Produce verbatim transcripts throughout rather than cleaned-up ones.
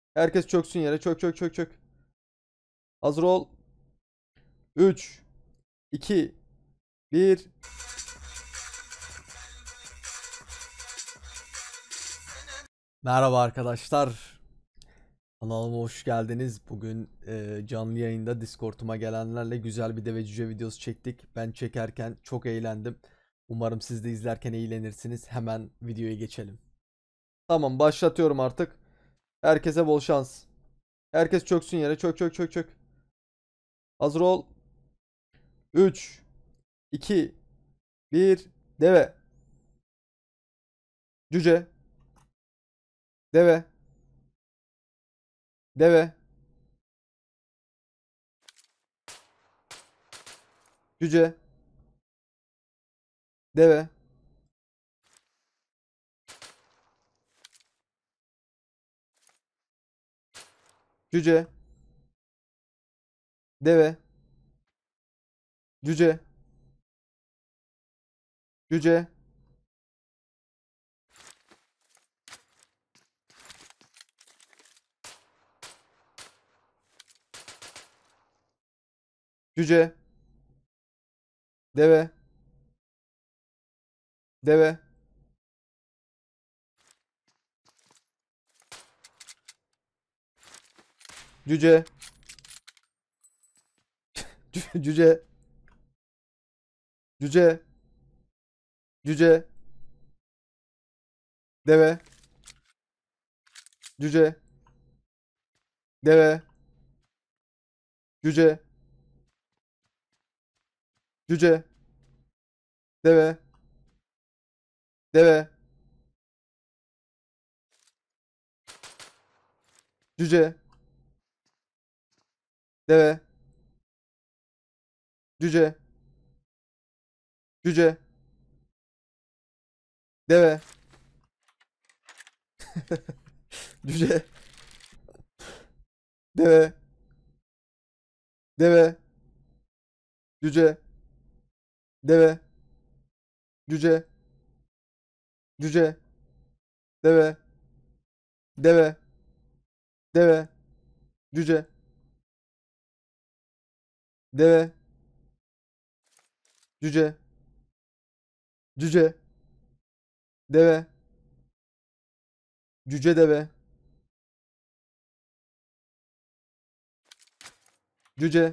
Herkes çöksün yere. Çök çök çök çök. Hazır ol. üç, iki, bir. Merhaba arkadaşlar. Kanalıma hoş geldiniz. Bugün e, canlı yayında Discord'uma gelenlerle güzel bir deve cüce videosu çektik. Ben çekerken çok eğlendim. Umarım siz de izlerken eğlenirsiniz. Hemen videoya geçelim. Tamam, başlatıyorum artık. Herkese bol şans. Herkes çöksün yere. Çök çök çök çök. Hazır ol. üç, iki, bir. Deve. Cüce. Deve. Deve. Cüce. Deve. Cüce. Deve. Cüce. Cüce. Cüce. Deve. Deve. Cüce. Cü- Cüce. Cüce. Cüce. Deve. Cüce. Deve. Cüce. Cüce. Deve. Deve. Cüce. Deve. Cüce. Cüce. Deve. Cüce. Deve. Deve. Cüce. Deve. Cüce. Cüce. Deve. Deve. Deve. Cüce. Deve. Cüce. Cüce. Deve. Cüce deve. Cüce.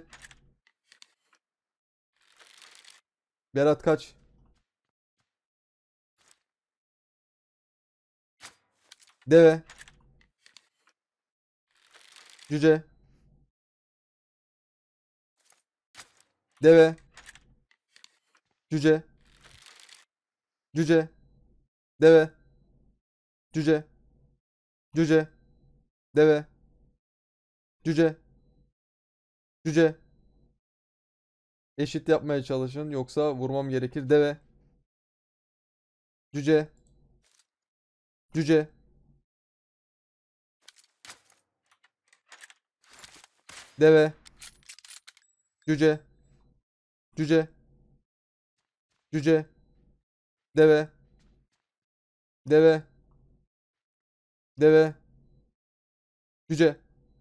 Berat kaç. Deve. Cüce. Deve. Cüce. Cüce. Deve. Cüce. Cüce. Deve. Cüce. Cüce. Eşit yapmaya çalışın yoksa vurmam gerekir. Deve. Cüce. Cüce. Deve. Cüce. Cüce. Cüce. Deve. Deve. Deve. Cüce.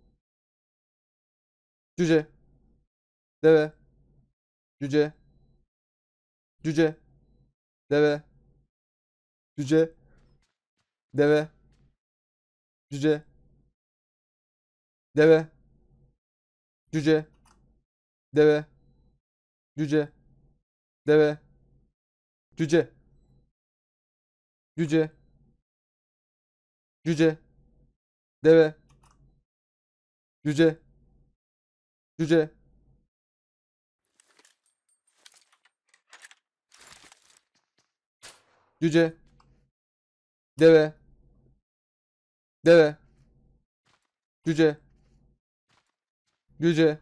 Cüce. Deve. Cüce. Cüce. Deve. Cüce. Deve. Cüce. Deve. Cüce. Deve. Cüce. Deve. Cüce. Cüce. Cüce. Deve. Cüce. Cüce. Cüce. Deve. Deve. Cüce. Cüce.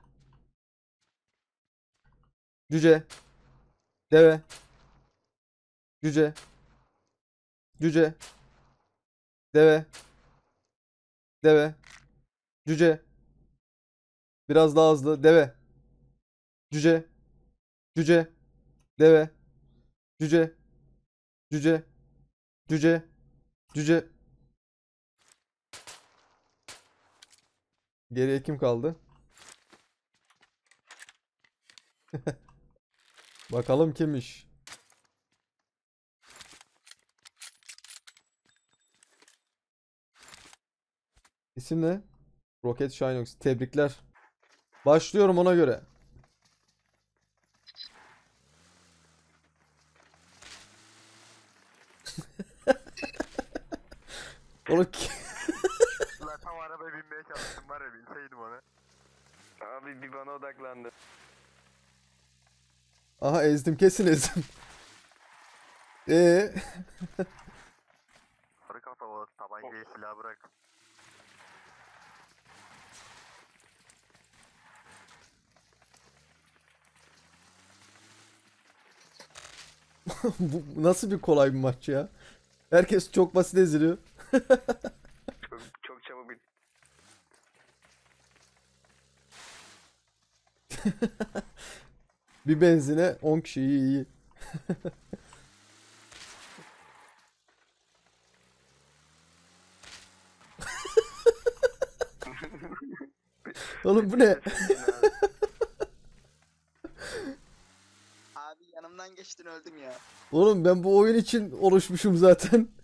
Cüce. Deve. Cüce. Cüce. Deve. Deve. Cüce. Biraz daha hızlı. Deve. Cüce. Cüce. Deve. Cüce. Cüce. Cüce. Cüce. Geriye kim kaldı? Bakalım kimmiş? İsim ne? Rocket Shinox. Tebrikler. Başlıyorum ona göre. Oğlum ki- Ulan tam arabaya binmeye çalıştım var ya binseydim ona. Abi bir bana odaklandı. Aha ezdim, kesin ezdim. Ee, Sarı kafalı tabancayı silah bırak. bu nasıl bir kolay bir maç ya? Herkes çok basit eziliyor. Çok, çok çabuk bir... Bir benzine on kişi, iyi iyi. Oğlum bu ne? Abi yanımdan geçtin öldüm ya. Oğlum ben bu oyun için oluşmuşum zaten.